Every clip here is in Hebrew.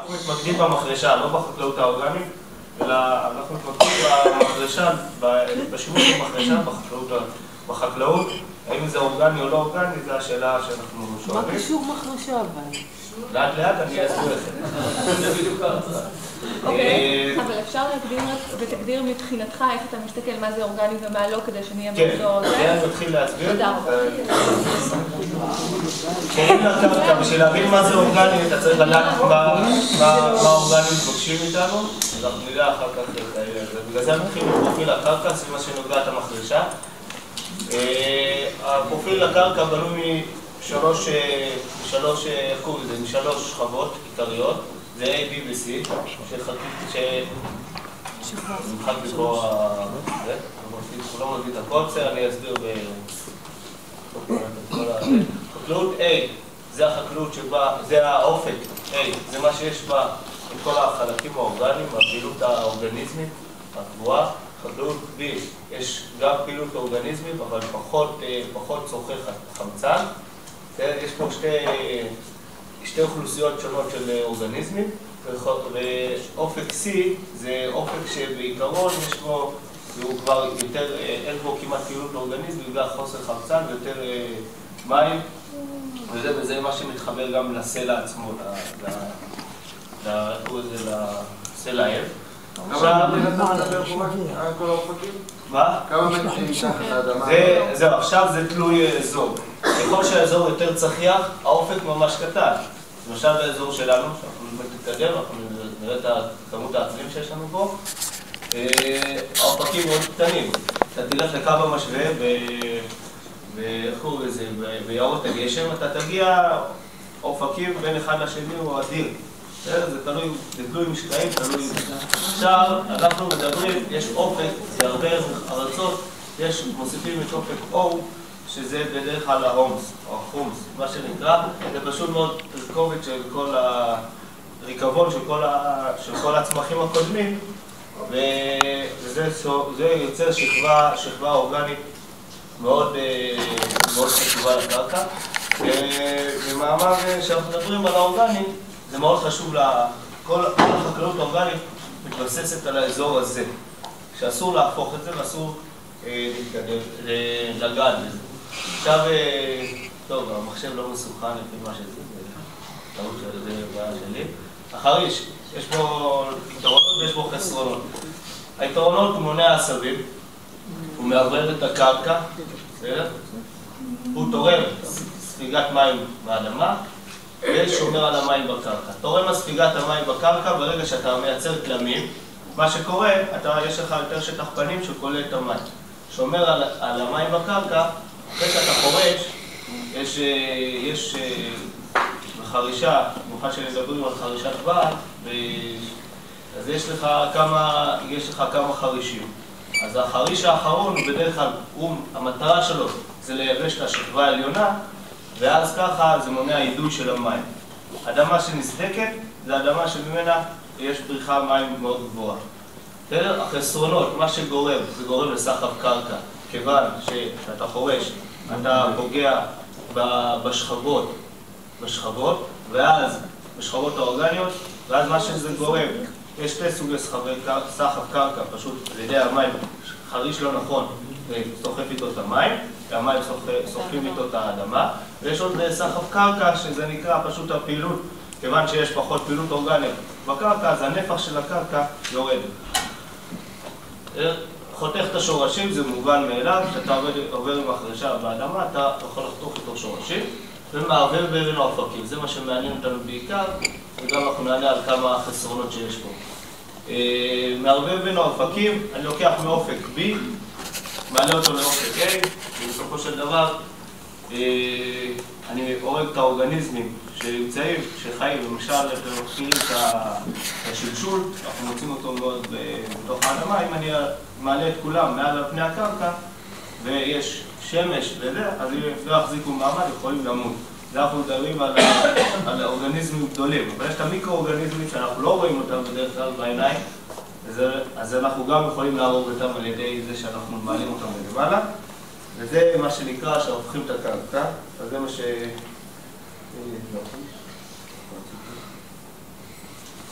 אנחנו מתמקדים במחרשה, לא בחקלאות האורגנית, אלא אנחנו מתמקדים במחרשה, בשימוש במחרשה, בחקלאות. האם זה אורגני או לא אורגני, זו השאלה שאנחנו שואלים. מה קשור מחרשה אבל? לאט לאט אני אסביר לכם. זה בדיוק ככה. אוקיי, אבל אפשר להגדיר ותגדיר מבחינתך איך אתה מסתכל מה זה אורגני ומה לא, כדי שנהיה באותו... כן, אני מתחיל להסביר. תודה רבה. קוראים לקרקע, בשביל להבין מה זה אורגני, אתה צריך לדעת מה האורגנים מבקשים איתנו, אז אנחנו נראה אחר כך את זה. בגלל זה נתחיל בפרופיל הקרקע, זה מה שנוגע את המחרשה. הפרופיל הקרקע בנוי משלוש שכבות עיקריות, זה A, B ו-C, שמחק בכל זה, הוא לא מביא את הכל, אני אסביר חקלאות A זה החקלאות שבה, זה האופק A, זה מה שיש בה עם כל החלקים האורגניים, הפעילות האורגניזמית הקבועה. חקלאות B יש גם פעילות אורגניזמית, אבל פחות צורכי חמצן. יש פה שתי אוכלוסיות שונות של אורגניזמים, ואופק C זה אופק שבעיקרון יש בו, הוא כבר יותר, אין בו כמעט פעילות אורגניזמית בגלל חוסר חמצן ויותר מים, וזה מה שמתחבר גם לסלע עצמו, לסלע האב. כמה מדינת מדבר פה על כל האופקים? מה? כמה מדינת מתחת לאדמה? זהו, עכשיו זה תלוי אזור. ככל שהאזור יותר צחיח, האופק ממש קטן. למשל באזור שלנו, שאנחנו נתקדם, אנחנו נראה את כמות העצבים שיש לנו פה. האופקים מאוד קטנים. אתה תלך לקו המשווה ביערות הגשם, אתה תגיע, אופקים בין אחד לשני הוא אדיר. זה תלוי משקעים, תלוי... עכשיו אנחנו מדברים, יש אופק, זה הרבה ארצות, יש מוסיפים את אופק O, שזה בדרך כלל ההומס, או החומס, מה שנקרא, זה פשוט מאוד תרכובת של כל הריקבון של כל הצמחים הקודמים, וזה יוצר שכבה אורגנית מאוד חשובה לקרקע. במאמר שאנחנו מדברים על האורגני, זה מאוד חשוב, כל החקלאות האורגנית מתבססת על האזור הזה, שאסור להפוך את זה ואסור לגעת בזה. עכשיו, טוב, המחשב לא מסוכן לפי מה שזה, זה טעות שזה בעיה שלי. החריש, יש בו יתרונות ויש בו חסרונות. היתרונות הוא מונע עשבים, הוא מערבב את הקרקע, הוא תורם ספיגת מים באדמה, ושומר על המים בקרקע. תורם על ספיגת המים בקרקע, ברגע שאתה מייצר כלמים, מה שקורה, יש לך יותר שטח פנים שכולל את המים. שומר על המים בקרקע, אחרי שאתה חורש, יש בחרישה, במיוחד שנדברים על חרישת בעל, אז יש לך כמה חרישים. אז החריש האחרון, בדרך כלל, המטרה שלו זה לייבש את השכבה העליונה, ואז ככה זה מונע עידוי של המים. אדמה שנסדקת זה אדמה שממנה יש בריחה מים מאוד גבוהה. החסרונות, מה שגורם, זה גורם לסחף קרקע, כיוון שאתה חורש, אתה פוגע בשכבות, ואז בשכבות האורגניות, ואז מה שזה גורם, יש שתי סוגי סחף קרקע, פשוט על ידי המים, חריש לא נכון, סוחף איתו את המים, והמים סוחפים איתו את האדמה, ויש עוד סחף קרקע, שזה נקרא פשוט הפעילות, כיוון שיש פחות פעילות אורגנית בקרקע, אז הנפח של הקרקע יורד. חותך את השורשים, זה מובן מאליו, כשאתה עובר עם החרישה באדמה, אתה יכול לחתוך איתו שורשים, ומערבב בין האופקים. זה מה שמעניין אותנו בעיקר, וגם אנחנו נענה על כמה חסרונות שיש פה. מערבב בין האופקים, אני לוקח מאופק B, מעלה אותו לאופק A, ובסופו של דבר אני הורג את האורגניזמים שנמצאים, שחיים, למשל, אתם מכירים את השלשול, אנחנו מוצאים אותו מאוד בתוך האדמה, אם אני מעלה את כולם מעל פני הקרקע ויש שמש וזה, אז אם לא יחזיקו מעמד, יכולים למות. זה אנחנו מדברים על אורגניזמים גדולים, אבל יש את המיקרו-אורגניזמים שאנחנו לא רואים אותם בדרך כלל בעיניים, אז אנחנו גם יכולים להרוג אותם על ידי זה שאנחנו מעלים אותם למעלה, וזה מה שנקרא שהופכים את הקרקע, אז זה מה ש...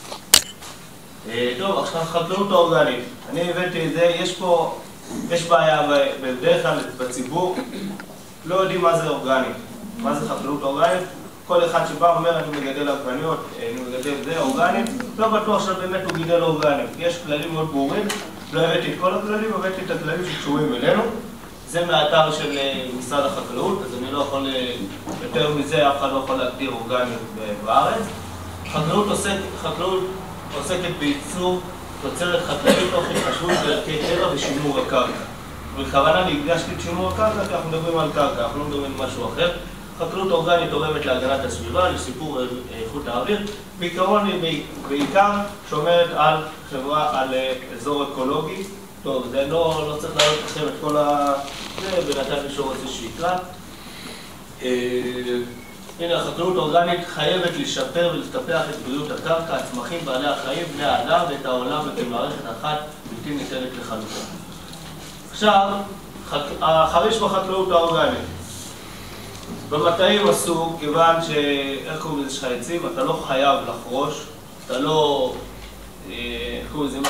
טוב, עכשיו חקלאות אורגנית. אני הבאתי את זה, יש בעיה בדרך כלל בציבור, לא יודעים מה זה אורגני, מה זה חקלאות אורגנית. כל אחד שבא אומר, אני מגדל עגבניות, אני מגדל זה אורגני, לא בטוח שבאמת הוא גידל אורגני. יש כללים מאוד ברורים, לא הבאתי את כל הכללים, הבאתי את הכללים שקשורים אלינו. זה מהאתר של משרד החקלאות, אז אני לא יכול, יותר מזה אף אחד לא יכול להגדיר אורגני בארץ. חקלאות עוסקת בייצור תוצרת חקלאית תוך התחשבות בערכי טבע ושימור הקרקע. בכוונה והקדשתי את שימור הקרקע, כי אנחנו מדברים על קרקע, אנחנו לא מדברים על משהו אחר. חקלאות אורגנית תורמת להגנת הסביבה, לשיפור איכות האוויר. בעיקרון היא בעיקר שומרת על חברה, על אזור אקולוגי. טוב, זה לא צריך להעלות לכם את כל זה, בינתיים מישהו רוצה שיקרא. הנה, החקלאות האורגנית חייבת לשפר ולטפח את בריאות הקרקע, הצמחים, בעלי החיים, בני האדם ואת העולם וכמערכת אחת בלתי ניתנת לחלוטין. עכשיו, החריש בחקלאות האורגנית. במטעים אסור, כיוון איך קוראים לזה שלך עצים, אתה לא חייב לחרוש, אתה לא, איך קוראים לזה, אם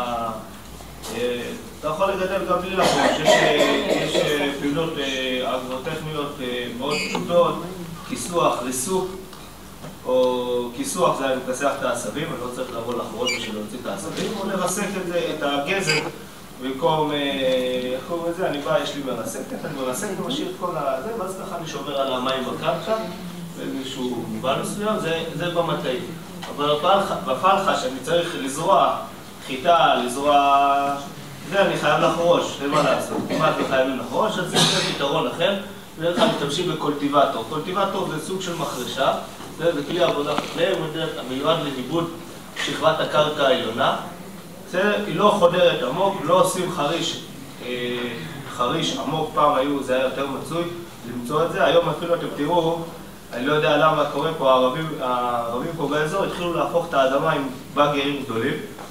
אתה יכול לגדל גם בלי לחרוש. יש פעילות אגרוטכניות מאוד פשוטות, כיסוח, ריסוק, או כיסוח זה מכסח את העשבים, אני לא צריך לבוא לחרוש בשביל להוציא את העשבים, או לרסק את הגזר. במקום, איך קוראים לזה, אני בא, יש לי מרסקת, אני מרסק ומשאיר את כל הזה, ואז ככה אני שומר על המים בקרקע, באיזשהו מובן מסוים, זה במטעים. אבל בפלחה שאני צריך לזרוע חיטה, לזרוע, זה אני חייב לחרוש, זה מה לעשות. אם אתם חייבים לחרוש, אז זה פתרון אחר, בדרך כלל משתמשים בקולטיבטור. קולטיבטור זה סוג של מחרשה, זה כלי עבודה חקלאי, המיועד לעיבוד שכבת הקרקע העליונה. היא לא חודרת עמוק, לא עושים חריש עמוק, פעם זה היה יותר מצוי למצוא את זה. היום אפילו אתם תראו, אני לא יודע למה קורה פה, הערבים פה באזור התחילו להפוך את האדמה עם בגרים גדולים.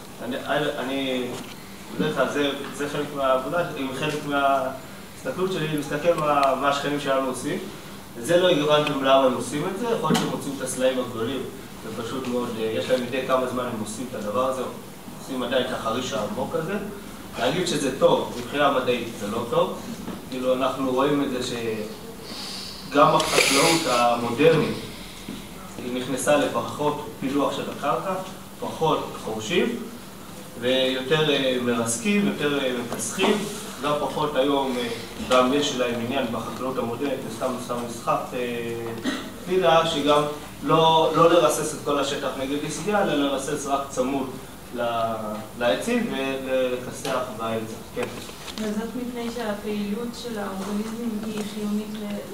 בדרך כלל זה חלק מהעבודה, חלק מההסתכלות שלי, להסתכל מה השכנים שלנו עושים. זה לא הגוונתם למה הם עושים את זה, יכול להיות שהם מוצאים את הסלעים הגדולים, זה פשוט מאוד, יש להם מדי כמה זמן הם עושים את הדבר הזה. עושים עדיין את החריש העמוק הזה. להגיד שזה טוב, מבחינה מדעית זה לא טוב. כאילו אנחנו רואים את זה שגם החקלאות המודרנית היא נכנסה לפחות פילוח של הקרקע, פחות חורשים, ויותר מרסקים, יותר מפסחים. גם פחות היום, גם יש להם עניין בחקלאות המודרנית, סתם משחק פילה, שגם לא לרסס את כל השטח נגד עסקיה, אלא לרסס רק צמוד לעצים ולכסח באמצע. כן. וזאת מפני שהפעילות של האורגניזמים היא חיונית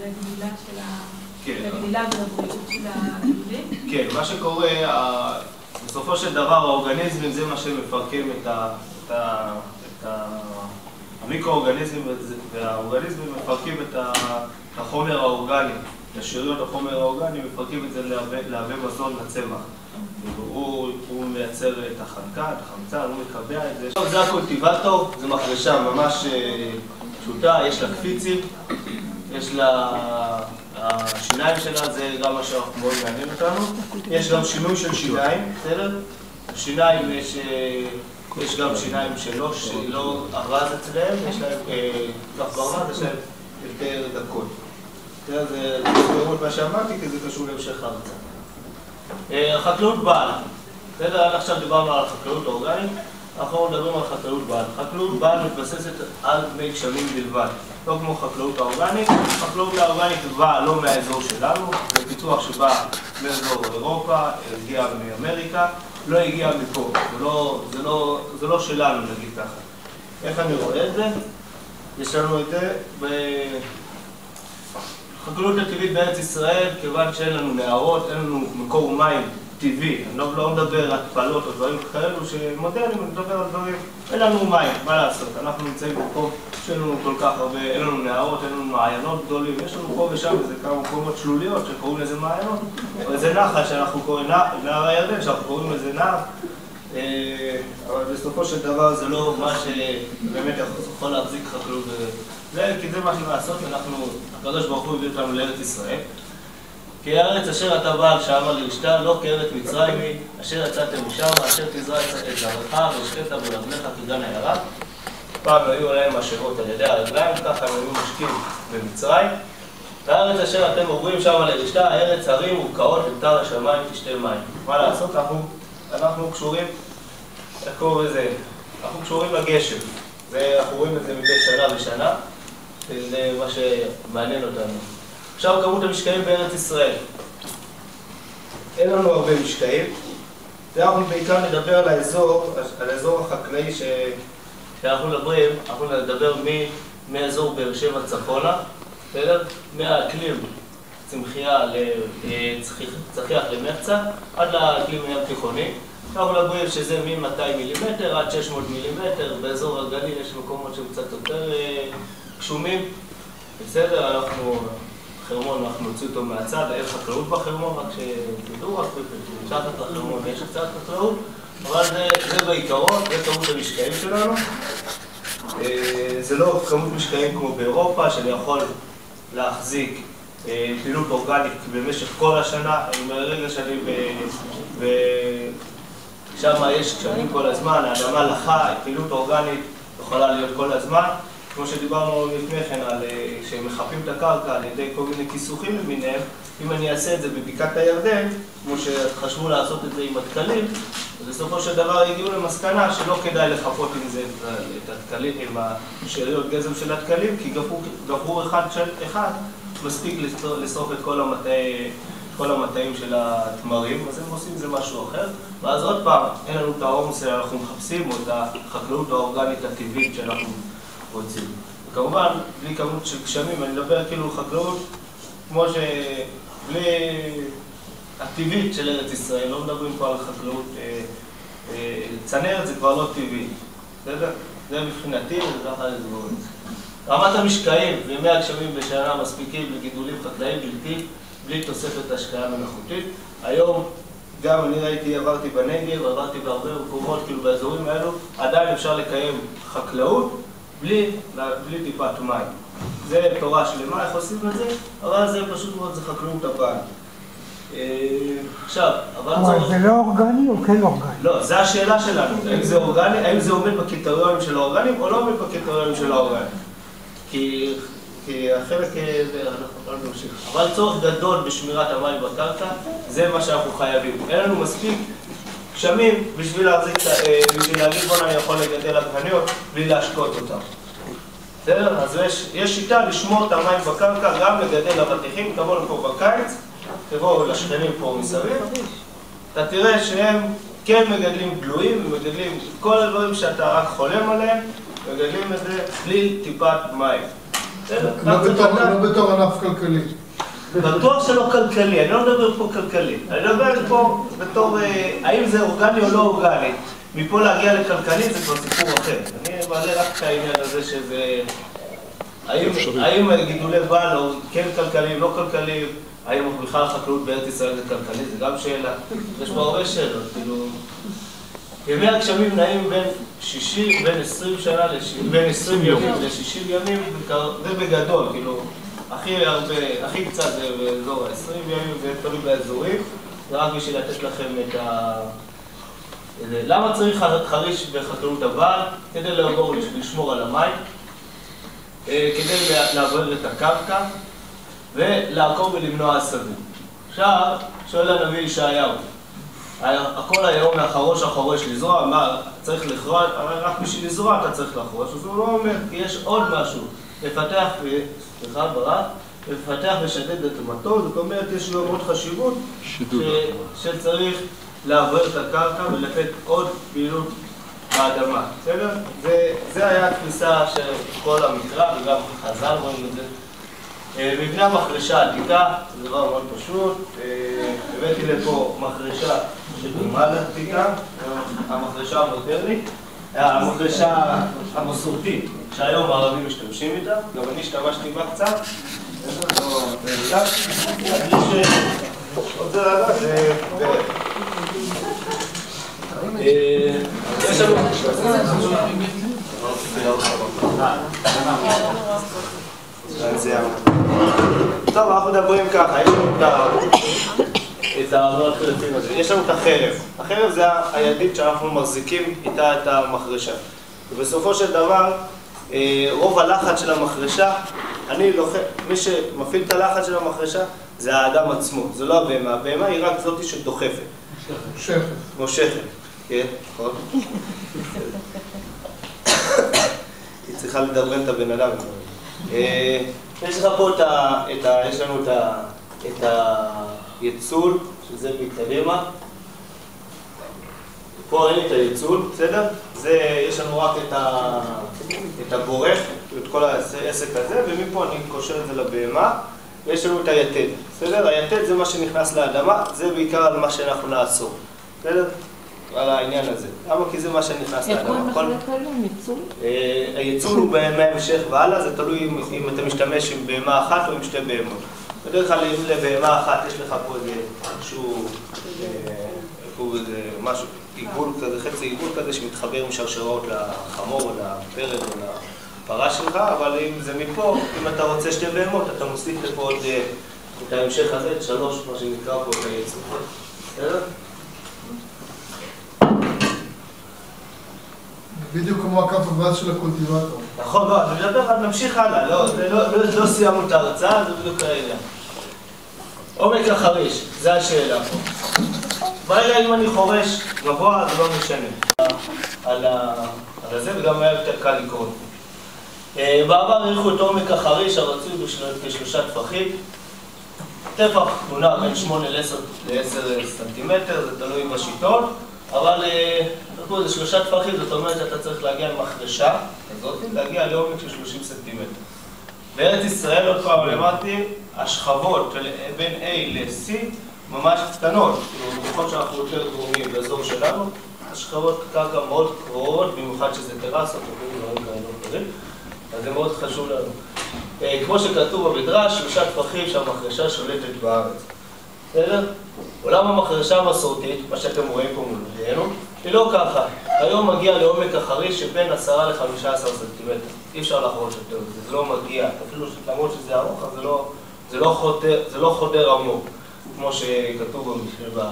לגדילה ולבריאות של הגידולים? כן, מה שקורה, בסופו של דבר האורגניזמים זה מה שמפרקים את המיקרואורגניזמים, והאורגניזמים מפרקים את החומר האורגני, את שאריות החומר האורגני, מפרקים את זה להווה מזון לצמח. הוא מייצר את החנקה, את החמצן, הוא מקבע את זה. זה הקולטיבטור, זה מחרשה ממש פשוטה, יש לה קפיצים, יש לה, השיניים שלה, זה גם מה שמאוד מעניין אותנו. יש גם שינוי של שיניים, בסדר? שיניים, יש גם שיניים שלא ארז אצלהם, יש להם כך ברמז, יש להם יותר דקות. זה סבירות מה שאמרתי, כי זה קשור להמשך ההרצאה. חקלאות בעל. בסדר, עכשיו דיברנו על חקלאות אורגנית, אנחנו מדברים על חקלאות בעל. חקלאות בעל מתבססת על מי גשמים בלבד, לא כמו חקלאות האורגנית. חקלאות האורגנית באה לא מהאזור שלנו, זה פיתוח שבא מאזור אירופה, הגיע מאמריקה, לא הגיע מפה, זה לא שלנו נגיד ככה. איך אני רואה את זה? יש לנו את זה חקלאות הטבעית בארץ ישראל, כיוון שאין לנו נהרות, אין לנו מקור מים טבעי. אני לא מדבר על התפלות או דברים כאלו שמודרניים, אני מדבר על דברים, אין לנו מים, מה לעשות? אנחנו נמצאים במקום שאין לנו כל כך הרבה, אין לנו נהרות, אין לנו מעיינות גדולים, יש לנו פה ושם איזה כמה מקומות שלוליות שקוראים לזה מעיינות, אבל זה נחל שאנחנו קוראים, נהר הירדן שאנחנו קוראים לזה נהר, אבל בסופו של דבר זה לא מה שבאמת יכול להחזיק חקלאות. כי זה מה שלעשות, הקדוש ברוך הוא הביא אותנו לארץ ישראל. כי הארץ אשר אתה בא שמה לרשתה, לא כארץ מצרים היא, אשר יצאתם משם, אשר תזרע את זרעך והשקית ברגליך כגן הירק. פעם היו להם משאבות על ידי הרגליים, ככה הם היו משקים במצרים. והארץ אשר אתם עוברים שמה לרשתה, הארץ הרים ובקעות למטר השמיים תשתה מים. מה לעשות? אנחנו קשורים, איך קוראים לזה? אנחנו קשורים לגשם. אנחנו רואים את זה מדי שנה ושנה, וזה מה שמעניין אותנו. עכשיו כמות המשקעים בארץ ישראל. אין לנו הרבה משקעים. ואנחנו בעיקר נדבר על האזור החקלאי שאנחנו מדברים, אנחנו נדבר מאזור באר שבע צפונה, מהאקלים צמחייה צחיח למחצה, עד לאקלים ים תיכוני. אנחנו מדברים שזה מ-200 מילימטר עד 600 מילימטר, באזור הגליל יש מקומות שהם קצת יותר גשומים. בסדר, חרמון, אנחנו נוציא אותו מהצד, אין חקלאות בחרמון, רק שתדעו, רק מתחת לחרמון יש קצת חקלאות, אבל זה בעיקרון, זה כמות המשקעים שלנו. זה לא כמות משקעים כמו באירופה, שאני יכול להחזיק פעילות אורגנית במשך כל השנה, מרגע שאני שם יש גשמים כל הזמן, האדמה לחה, פעילות אורגנית יכולה להיות כל הזמן. כמו שדיברנו לפני כן, שמחפים את הקרקע על ידי כל מיני כיסוכים למיניהם, אם אני אעשה את זה בבקעת הירדן, כמו שחשבו לעשות את זה עם הדקלים, אז בסופו של דבר הגיעו למסקנה שלא כדאי לחפות עם זה את הדקלים, עם השאריות גזם של הדקלים, כי גפרור אחד מספיק לשרוף את כל המטעים של התמרים, אז הם עושים זה משהו אחר. ואז עוד פעם, אין לנו את העומס שאנחנו מחפשים, או את החקלאות האורגנית הטבעית שאנחנו רוצים. וכמובן, בלי כמות של גשמים, אני מדבר כאילו חקלאות כמו שבלי הטבעית של ארץ ישראל, לא מדברים פה על חקלאות צנרת, זה כבר לא טבעי. זה מבחינתי, זה ככה לזבורים. רמת המשקעים וימי הגשמים בשנה מספיקים לגידולים חקלאיים בלי תוספת השקעה מלאכותית. היום גם אני עברתי בנגב, עברתי בהרבה מקומות, כאילו באזורים האלו, עדיין אפשר לקיים חקלאות בלי טיפת מים. זה תורה שלמה, איך עושים את זה? אבל זה פשוט מאוד, זה חקלאות הבאה. עכשיו, אבל זה לא אורגני או כן אורגני? לא, זו השאלה שלנו. האם זה אורגני, האם זה עומד בקריטריונים של האורגנים או לא עומד בקריטריונים של האורגנים? כי החלק, אנחנו לא נמשיך. אבל צורך גדול בשמירת המים בקרקע, זה מה שאנחנו חייבים. אין לנו מספיק גשמים בשביל להגיד בוא אני יכול לגדל עגבניות בלי להשקות אותם. בסדר? אז יש שיטה לשמור את המים בקרקע, גם לגדל אבטיחים, תבואו לפה בקיץ, תבואו לשכנים פה מסביב, אתה תראה שהם כן מגדלים גלויים ומגדלים כל הדברים שאתה רק חולם עליהם, מגדלים את זה בלי טיפת מים. לא בתור ענף כלכלי. בטוח שלא כלכלי, אני לא מדבר פה כלכלי, אני מדבר פה בתור האם זה אורגני או לא אורגני. מפה להגיע לכלכלי זה כבר סיפור אחר. אני מעלה רק את העניין הזה שזה האם גידולי בן או כן כלכליים, לא כלכליים, האם בכלל חקלאות בארץ ישראל זה כלכלי, זה גם שאלה. יש פה הרבה שאלות, כאילו ימי הגשמים נעים בין 20 שנה, בין 20 ימים ל-60 ימים, זה בגדול, כאילו הכי קצת זה באזור ה-20 ימים, זה תלוי באזורים, זה רק בשביל לתת לכם את ה... למה צריך חריש בחקלאות הבעל? כדי לעבור לשמור על המים, כדי לעבור את הקרקע ולעקור ולמנוע עשבים. עכשיו, שואל הנביא ישעיהו, הכל היום מהחרוש לזרוע, מה צריך לכרות? רק בשביל לזרוע אתה צריך לחרוש, אז הוא לא אומר, כי יש עוד משהו, לפתח ושדד את המטור, זאת אומרת, יש לו עוד חשיבות שצריך לעבור את הקרקע ולתת עוד פעילות באדמה, בסדר? זה היה התפיסה של כל המקרא, וגם חז"ל רואים את זה. מבנה המחרשה עתיקה, זה דבר מאוד פשוט, הבאתי לפה מחרשה שדומה לעתיקה, המחרשה המודרנית, המחרשה המסורתית, שהיום הערבים משתמשים איתה, גם אני השתמשתי בה קצת, אני רוצה לדעת, יש לנו... טוב, אנחנו מדברים ככה, יש לנו את החרב. החרב זה הידית שאנחנו מחזיקים איתה את המחרשה. ובסופו של דבר, רוב הלחץ של המחרשה, מי שמפעיל את הלחץ של המחרשה זה האדם עצמו, זה לא הבהמה. הבהמה היא רק זאתי שדוחפת. מושכת. כן, נכון? היא צריכה לדברן את הבן אדם. יש לך פה יש לנו את היצול, שזה מקדימה. פה אין לי את היצול, בסדר? יש לנו רק את הבורך, את כל העסק הזה, ומפה אני קושר את זה לבהמה, ויש לנו את היתד, בסדר? היתד זה מה שנכנס לאדמה, זה בעיקר על מה שאנחנו נעשור, בסדר? על העניין הזה. למה? כי זה מה שנכנס לאדמה. איך קוראים לך לכאלה? יצול? היצול הוא בהמשך והלאה, זה תלוי אם אתה משתמש עם בהמה אחת או עם שתי בהמות. בדרך כלל אם לבהמה אחת יש לך פה איזה משהו, עיגול כזה, חצי עיגול כזה שמתחבר עם שרשראות לחמור או לפרד או לפרה שלך, אבל אם זה מפה, אם אתה רוצה שתי בהמות, אתה מוסיף לפה עוד את ההמשך הזה, את שלוש, מה שנקרא פה את היצול. בסדר? בדיוק כמו הקו הבא של הקולטיבטור. נכון, לא, אני מדבר, נמשיך הלאה, לא סיימנו את ההרצאה, זה בדיוק העניין. עומק החריש, זה השאלה פה. ברגע אם אני חורש גבוה, זה לא משנה. על זה, וגם היה יותר קל לקרוא. בעבר העריכו את עומק החריש הרצוי כשלושה טפחים. טפח מונע בין 8 ל-10 סנטימטר, זה תלוי בשיטות. אבל זה שלושה טפחים, זאת אומרת שאתה צריך להגיע למחרשה כזאת, להגיע לעומק של 30 סנטימטר. בארץ ישראל, עוד פעם למדתי, השכבות בין A ל-C ממש קטנות. במיוחד שאנחנו יותר דרומיים באזור שלנו, השכבות קרקע מאוד קרובות, במיוחד שזה טרסות, אז זה מאוד חשוב לנו. כמו שכתוב במדרש, שלושה טפחים שהמחרשה שולטת בארץ. בסדר? עולם המחרשה המסורתית, מה שאתם רואים פה מולנו, היא לא ככה. היום מגיע לעומק החריש שבין 10 ל-15 סנטימטר. אי אפשר לחרוש יותר, זה לא מגיע. אפילו למרות שזה ארוך, אז זה לא חודר עמוק, כמו שכתוב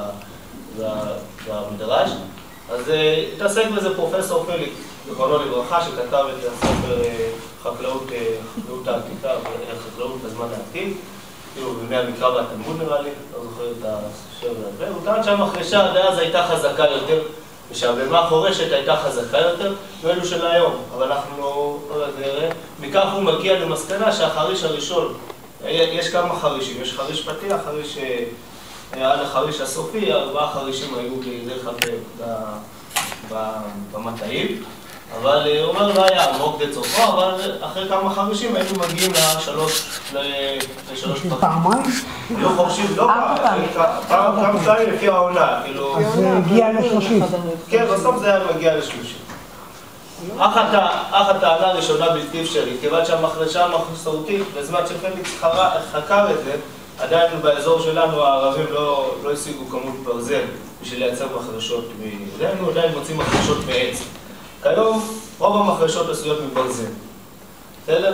במדרש. אז התעסק בזה פרופסור פליק, זכרונו לברכה, שכתב את הספר חקלאות העתיקה, חקלאות בזמן העתיק. כאילו, בימי המקרא והתלמוד נראה לי, לא זוכר את השם הזה. הוא טען שהמחרשה עד אז הייתה חזקה יותר, ושהבהמה החורשת הייתה חזקה יותר, מאלו של היום. אבל אנחנו לא נראה. מכך הוא מגיע למסקנה שהחריש הראשון, יש כמה חרישים, יש חריש פתיח, חריש עד החריש הסופי, 4 חרישים היו בדרך כלל במטעים. אבל הוא אומר, לא היה עמוק לצורכו, אבל אחרי כמה חרישים היינו מגיעים לשלוש פחים. פעמיים? לא חורשים, לא פעם, כמה פעמים לפי העונה, כאילו... אז זה הגיע ל-30. כן, בסוף זה היה מגיע ל-30. אך הטענה הראשונה בלתי אפשרית, כיוון שהמחרשה המסורתית, בזמן שפליקס חקר את זה, עדיין באזור שלנו הערבים לא השיגו כמות ברזל בשביל לייצר מחרשות מזה, אנחנו עדיין מוצאים מחרשות מעץ. כיום, רוב המחרשות עשויות מברזל. בסדר?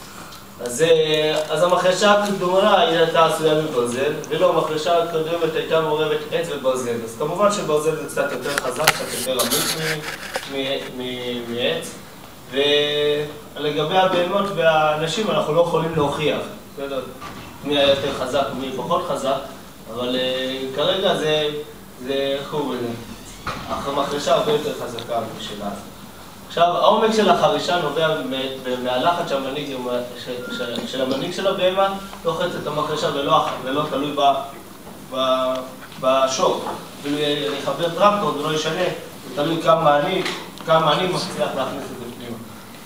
אז המחרשה הקדומה הייתה עשויה מברזל, ולא, המחרשה הקודמת הייתה מעורבת עץ וברזל. אז כמובן שברזל זה קצת יותר חזק, קצת יותר עמיק מעץ. ולגבי הבהמות והאנשים אנחנו לא יכולים להוכיח. בסדר? מי היה יותר חזק ומי פחות חזק, אבל כרגע זה איך קוראים לזה? המחרשה הרבה יותר חזקה משלה. עכשיו, העומק של החרישה נובע מהלחץ של המנהיג של הבהמה, לוחץ את המחרשה ולא תלוי בשוק. ואילו יחבר טרקטור, זה לא ישנה, זה תלוי כמה אני מצליח להכניס את זה פנימה.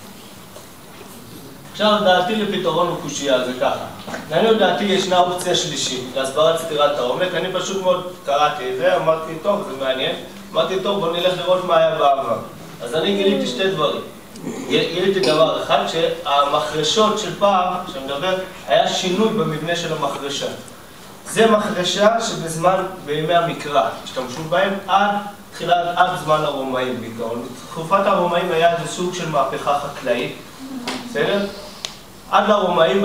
עכשיו, דעתי לפתרון וקושייה, זה ככה. לעניות דעתי ישנה אופציה שלישית, להסברת סתירת העומק. אני פשוט מאוד קראתי את זה, אמרתי, טוב, זה מעניין. אמרתי, טוב, בוא נלך לראות מה היה בעבר. אז אני גיליתי שתי דברים. גיליתי דבר אחד, שהמחרשות של פעם, שמדבר, היה שינוי במבנה של המחרשה. זה מחרשה שבזמן, בימי המקרא, השתמשו בהם עד זמן הרומאים בעיקרון. בתקופת הרומאים היה איזה סוג של מהפכה חקלאית, בסדר? עד לרומאים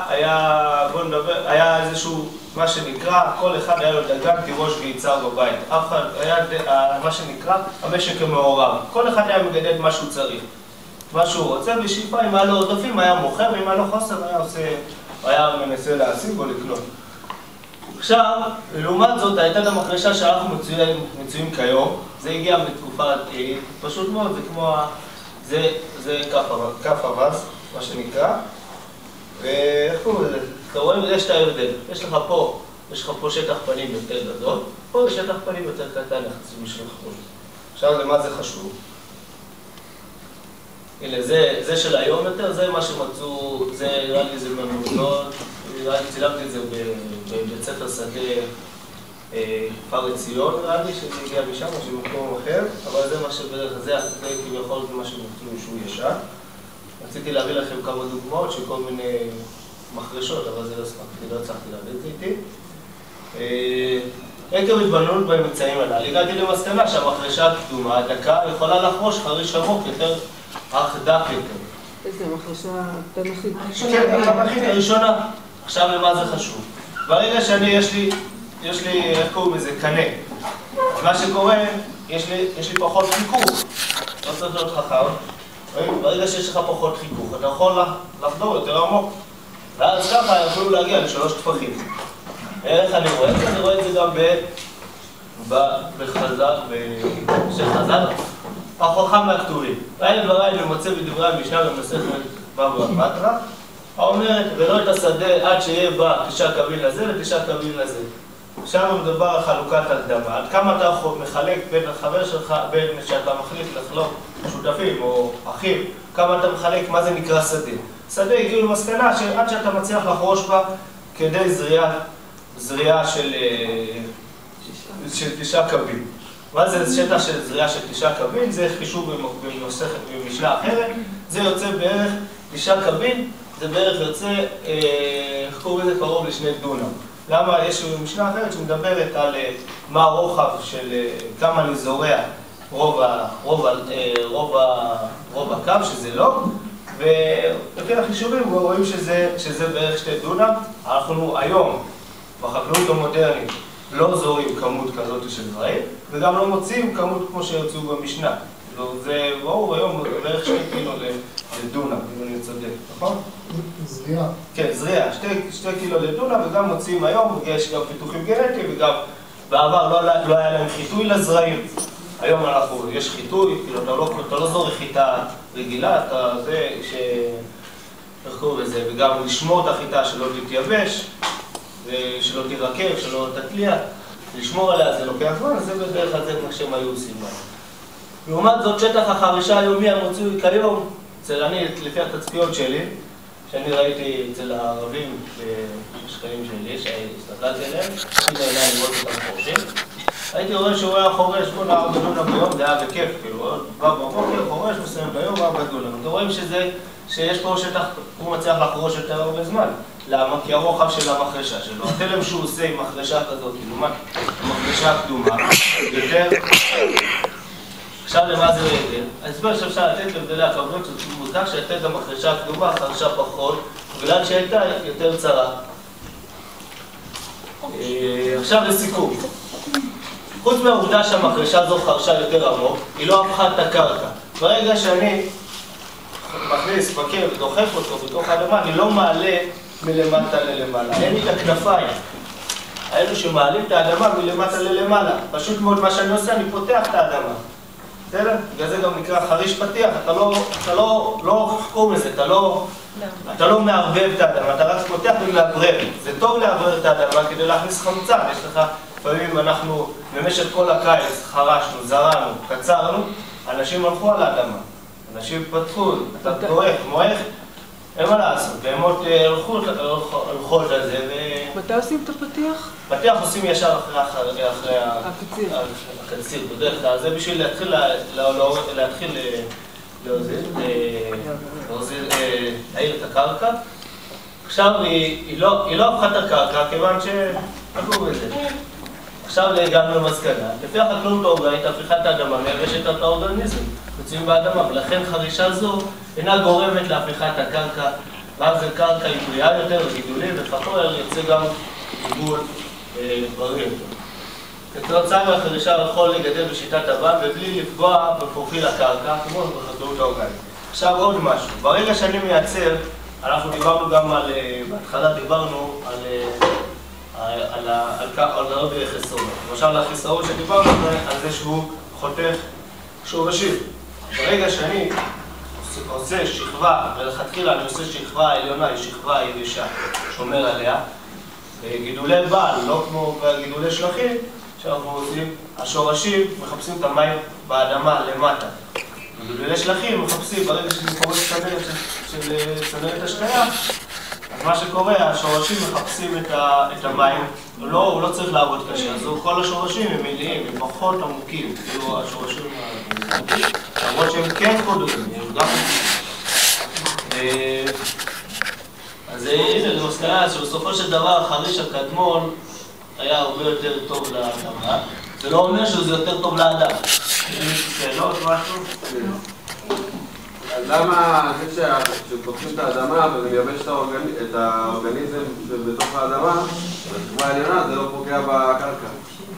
היה איזשהו, מה שנקרא, כל אחד היה לו דגן, תירוש ויצהר בבית. אף אחד היה מה שנקרא המשק המעורב. כל אחד היה מגדל מה שהוא צריך, מה שהוא רוצה, בשאיפה אם היה לו עודפים היה מוכר, ואם היה לו חוסר היה מנסה להשיג או לקנות. עכשיו, לעומת זאת, הייתה גם מחרשה שאנחנו מצויים כיום. זה הגיע מתקופה פשוט מאוד, זה כמו, זה כף אבס, מה שנקרא. ואיך קוראים לזה? אתה רואה, יש את ההבדל. יש לך פה שטח פנים יותר גדול, פה יש שטח פנים יותר קטן יחסית בשביל חול. עכשיו, למה זה חשוב? הנה, זה של היום יותר, זה מה שמצאו, זה נראה לי זה ממוזות, נראה לי צילמתי את זה בבית ספר שדה כפר עציון, נראה לי שזה הגיע משם או שבמקום אחר, אבל זה מה שבדרך זה כביכול זה מה שמוצאו שהוא ישן. רציתי להביא לכם כמה דוגמאות של כל מיני מחרשות, אבל זה לא ספקתי, לא הצלחתי להביא את זה איתי. עקב התבוננות בממצאים הללו, הגעתי למסקנה שהמחרשה הקדומה, הדקה, יכולה לחרוש חריש עמוק יותר, אך דק יותר. איזה מחרשה תנכית? כן, התנכית הראשונה. עכשיו למה זה חשוב? ברגע יש לי, איך קוראים לזה, קנה. מה שקורה, יש לי פחות חיכוך. לא צריך להיות חכם. ברגע שיש לך פחות חיכוך, אתה יכול לחדור יותר עמוק. ואז ככה יכולו להגיע ל3 טפחים. איך אני רואה את זה? אני רואה את זה גם של חז"ל, החכם מהכתובים. ראינו דבריי ומוצא בדברי המשנה במסכת בבא בתרא, האומרת, ולא את השדה עד שיהיה בה 9 קבין לזה ו9 קבין לזה. שם מדובר על חלוקת הקדמה. עד כמה אתה מחלק בין החבר שלך, בין שאתה מחליט לחלוק שותפים או אחים, כמה אתה מחלק, מה זה נקרא שדה. שדה הגיעו למסקנה שעד שאתה מצליח לחרוש בה כדי זריעה של 9 קבין. מה זה שטח של זריעה של 9 קבין? זה חישוב במשנה אחרת. זה יוצא בערך 9 קבין, זה בערך יוצא, איך קוראים לזה? קרוב ל2 דונם. למה? יש משנה אחרת שמדברת על מה הרוחב של כמה אני זורע רוב הקו, שזה לא, ולפי החישובים רואים שזה בערך 2 דונם. אנחנו היום, בחקלאות המודרנית, לא זורים כמות כזאת של זרעים, וגם לא מוצאים כמות כמו שיוצאו במשנה. זה ברור, היום בערך 2 קילו לדונם, אם אני צודק, נכון? זריעה. כן, זריעה, 2 קילו לדונם, וגם מוצאים היום, יש גם פיתוחים גנטיים, וגם בעבר לא היה להם חיטוי לזרעים. היום יש חיטוי, כאילו אתה לא זורק חיטה רגילה, אתה זה איך קוראים לזה, וגם לשמור את החיטה שלא תתייבש, שלא תירקב, שלא תתליע, לשמור עליה זה לוקח זמן, זה בדרך הזה כמו שהם היו עושים בה. לעומת זאת, שטח החרישה היומי המצוי כיום, לפי התצפיות שלי, שאני ראיתי אצל הערבים בשכנים שלי, שהסתכלתי עליהם, הייתי עליהם לראות אותם חורשים, הייתי רואה שהוא היה חורש כל 4 דונם ביום, זה היה בכיף, כאילו, בא בבוקר, חורש, מסיים ביום, 4 דונם. אתם רואים שיש פה שטח, הוא מצליח לחרוש יותר הרבה זמן. למה? כי הרוחב של המחרשה שלו, התלם שהוא עושה עם מחרשה כזאת, לעומת המחרשה הקדומה, יותר... עכשיו למה זה רעיון? ההסבר שאפשר לתת לבדלי הכוונות של מותר שהייתה גם מחרשה הקדומה, חרשה פחות, בגלל שהייתה יותר צרה. עכשיו לסיכום. חוץ מהעובדה שהמחרשה זו חרשה יותר עמוק, היא לא הפכה את הקרקע. ברגע שאני מכניס מקל ודוחף אותו בתוך האדמה, אני לא מעלה מלמטה ללמעלה. אין לי את הכנפיים. האלו שמעלים את האדמה מלמטה ללמעלה. פשוט מאוד מה שאני עושה, אני פותח את האדמה. בסדר? בגלל זה גם נקרא חריש פתיח. אתה לא חקור מזה, אתה לא מערבב את האדמה, אתה רק פותח ומערבב. זה טוב לערבב את האדמה כדי להכניס חמצן. יש לך, לפעמים אנחנו במשך כל הקיץ חרשנו, זרענו, קצרנו, אנשים הלכו על האדמה. אנשים פתחו, אתה טורף, מועך, אין מה לעשות, בהמות הלכו על זה ו... מתי עושים את הפתיח? פתיח עושים ישר אחרי הקציר, בדרך כלל, זה בשביל להתחיל להעיר את הקרקע. עכשיו היא לא הפכה את הקרקע, כיוון שפגעו בזה. עכשיו הגענו למסקנה, לפי החקלאות האורגנית, הפיכת האדמה מייבשת את האורגניזם, מצויים באדמה, ולכן חרישה זו אינה גורמת להפיכת הקרקע ואז זה קרקע היא בריאה יותר, גידולים, וחפור יוצא גם גידול בריא יותר. כתוצאה מהחרישה יכול לגדל בשיטת הבא ובלי לפגוע בפרופיל הקרקע, כמו בחקלאות האורגנית. עכשיו עוד משהו, ברגע שאני מייצר, אנחנו דיברנו גם על, בהתחלה דיברנו על עוד חסרונות. למשל החיסרון שדיברנו על זה שהוא חותך שורשים. ברגע שאני עושה שכבה, ולכתחילה אני עושה שכבה עליונה, היא שכבה יבשה, שומר עליה, גידולי בעל, לא כמו גידולי שלחים, שאנחנו עושים, השורשים מחפשים את המים באדמה למטה. גידולי שלחים מחפשים, ברגע שזה קורה צנרת השקיה, אז מה שקורה, השורשים מחפשים את המים, הוא לא צריך לעבוד קשה, אז כל השורשים הם מלאים, הם פחות עמוקים, כאילו השורשים עמוקים, למרות שהם כן חודרים, הם גם עמוקים. אז הנה, זו מסקנה שבסופו של דבר החריש הקדמון היה הרבה יותר טוב לאדמה, זה לא אומר שזה יותר טוב לאדם. שאלות, משהו? אז למה זה שפותחים את האדמה וזה מייבש את האורגניזם שבתוך האדמה, בשכבה העליונה זה לא פוגע בקרקע?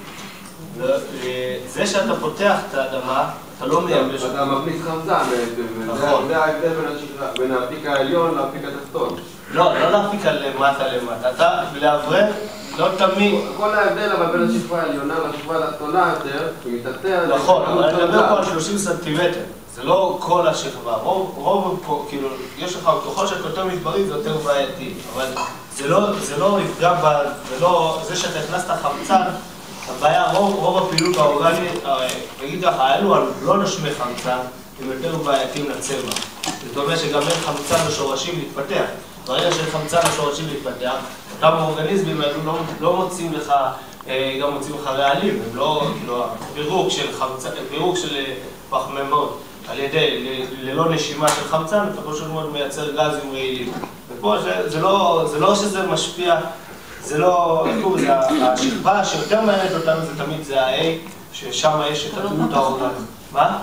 זה שאתה פותח את האדמה, אתה לא מייבש. אתה מפליץ חמצן, זה ההבדל בין האפיק העליון לאפיק התחתון. לא להפיק על למטה. אתה לאוורר, לא תמיד. כל ההבדל אבל בין השכבה העליונה לשכבה התחתונה יותר, שמתחתיה... נכון, אבל אני מדבר פה על 30 סנטימטר. זה לא כל השכבה, רוב פה, כאילו, יש לך, ככל שכותר מדברי זה יותר בעייתי, אבל זה לא יפגע זה שאתה הכנסת חמצן, הבעיה, רוב הפעילות האורגנית, נגיד ככה, האלו לא נושמי חמצן, הם יותר בעייתיים לצבע. זאת אומרת שגם אין חמצן לשורשים להתפתח. ברגע שאין חמצן לשורשים להתפתח, אותם האורגניזמים האלו לא מוצאים לך, גם מוצאים לך רעלים, הם לא, כאילו, פירוק של פחמימות. על ידי, ללא נשימה של חמצן, אתה פשוט מאוד מייצר גזים רעילים. ופה זה לא שזה משפיע, זה לא, השכבה שיותר מעניינת אותנו זה תמיד זה ה-A, ששם יש את התלות האורגנית. מה?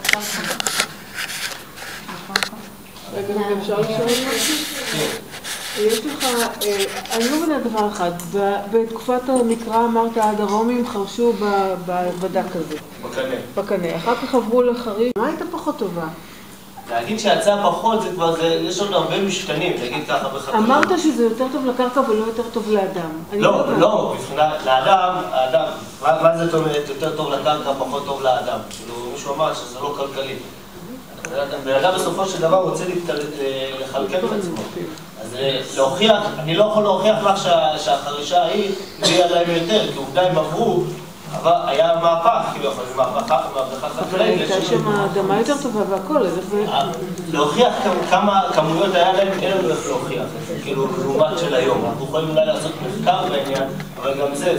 רגע, אפשר לשאול משהו? יש לך, אני לא מבינה דבר אחד, בתקופת המקרא אמרת עד הרומים חרשו בדק הזה. בקנה. אחר כך עברו לחריש. מה הייתה פחות טובה? להגיד שהצעה פחות זה כבר, יש עוד הרבה משתנים, נגיד ככה בחקלאות. אמרת שזה יותר טוב לקרקע ולא יותר טוב לאדם. לא, לאדם, מה זה אומרת יותר טוב לקרקע, פחות טוב לאדם? כאילו מישהו אמר שזה לא כלכלי. בן בסופו של דבר רוצה לחלקם את עצמו. אז להוכיח, אני לא יכול להוכיח לך שהחרישה ההיא הביאה להם יותר, כי עובדה הם עברו, אבל היה מהפך, כאילו יכול להיות מהפכה חקלאית. אבל הייתה שם האדמה יותר טובה והכל, אז איך זה... להוכיח כמה כמויות היה להם, אין לנו איך להוכיח, כאילו לעומת של היום. אנחנו יכולים אולי לעשות מחקר בעניין, אבל גם זה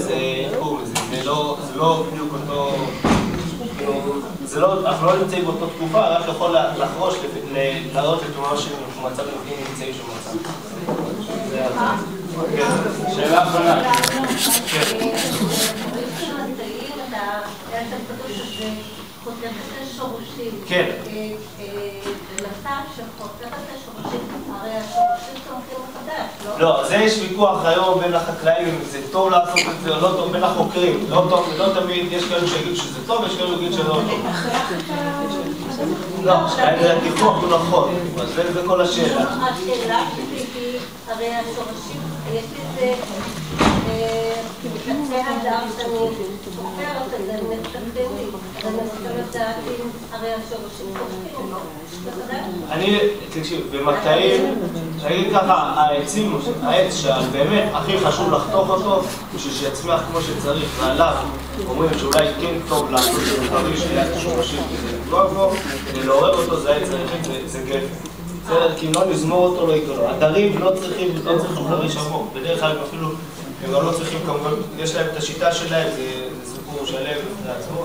לא בדיוק אותו... אנחנו לא נמצאים באותה תקופה, רק יכול לחרוש, להראות את מה שמצב לפני נמצאים של מצב. שאלה אחרונה. חותך את השורשים. כן. לטף שחותך את השורשים, הרי השורשים צומחים מחדש, לא? לא, זה יש ויכוח היום בין החקלאים אם זה טוב לעשות את זה או לא טוב, בין החוקרים. לא תמיד, יש כאלה שיגידו שזה טוב, יש כאלה שיגידו שזה לא טוב. לא, הוויכוח הוא נכון, זה כל השאלה. השאלה שלי, הרי השורשים, יש לזה... בקצה הדם שאני סופרת את זה, מתקדם לי, אז אני רוצה לדעת אם הרי השורשים צומחים, תקשיב, במקטעים, נגיד ככה, העץ שבאמת הכי חשוב לחתוך אותו, בשביל שיצמח כמו שצריך, ועליו אומרים שאולי כן טוב לעשות את זה, אבל יש ליד השורשים כדי לפגוע בו, כדי לעורר אותו, זה העץ היחיד, זה גפן. בסדר, כי אם לא נזמור אותו, לא יקרה לו. הדרים לא צריכים חריש עמוק, בדרך כלל אפילו הם גם לא צריכים כמובן, יש להם את השיטה שלהם, זה סיפור שלם בפני עצמו.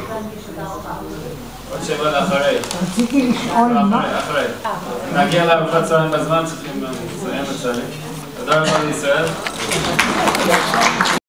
עוד שבע לאחרי. רציתי לשאול מה... אחרי. נגיע לארוחת צהריים בזמן, צריכים לסיים את זה. תודה רבה לישראל.